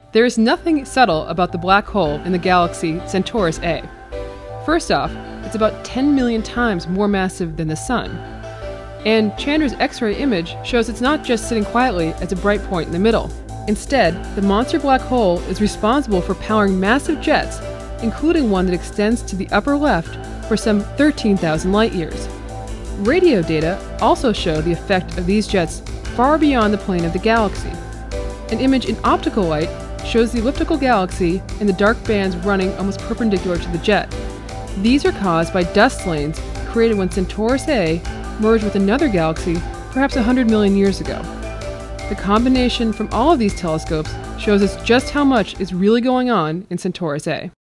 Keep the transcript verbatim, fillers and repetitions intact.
There is nothing subtle about the black hole in the galaxy Centaurus A. First off, it's about ten million times more massive than the Sun. And Chandra's X-ray image shows it's not just sitting quietly as a bright point in the middle. Instead, the monster black hole is responsible for powering massive jets, including one that extends to the upper left for some thirteen thousand light years. Radio data also show the effect of these jets far beyond the plane of the galaxy. An image in optical light shows the elliptical galaxy and the dark bands running almost perpendicular to the jet. These are caused by dust lanes created when Centaurus A merged with another galaxy perhaps one hundred million years ago. The combination from all of these telescopes shows us just how much is really going on in Centaurus A.